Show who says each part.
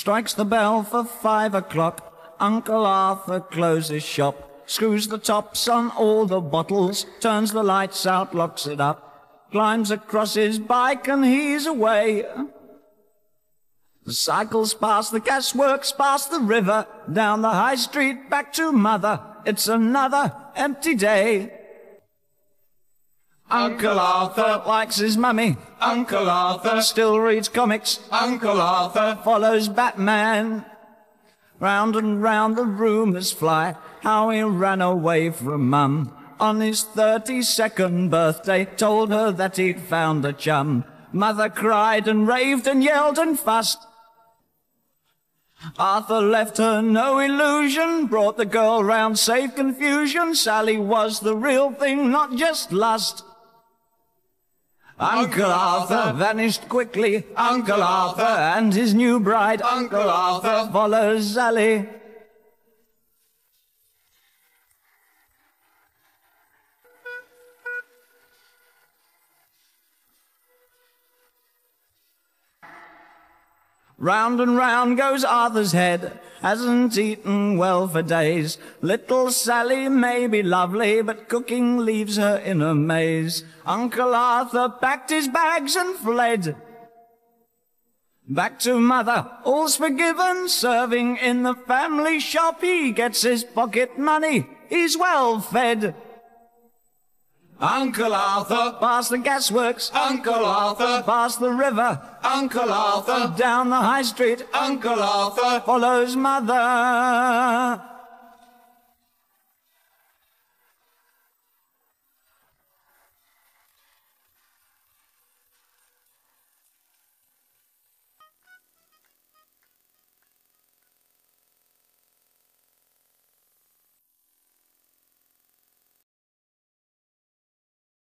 Speaker 1: Strikes the bell for 5 o'clock. Uncle Arthur closes shop. Screws the tops on all the bottles. Turns the lights out, locks it up. Climbs across his bike and he's away. The cycles past the gasworks, past the river, down the high street, back to mother. It's another empty day. Uncle Arthur likes his mummy. Uncle Arthur still reads comics. Uncle Arthur follows Batman. Round and round the rumours fly, how he ran away from Mum. On his 32nd birthday, told her that he'd found a chum. Mother cried and raved and yelled and fussed. Arthur left her no illusion, brought the girl round, saved confusion. Sally was the real thing, not just lust. Uncle Arthur vanished quickly. Uncle Arthur and his new bride. Uncle Arthur follows Sally. Round and round goes Arthur's head, hasn't eaten well for days. Little Sally may be lovely, but cooking leaves her in a maze. Uncle Arthur packed his bags and fled. Back to mother, all's forgiven, serving in the family shop. He gets his pocket money, he's well fed. Uncle Arthur past the gasworks. Uncle Arthur past the river. Uncle Arthur down the high street. Uncle Arthur follows mother.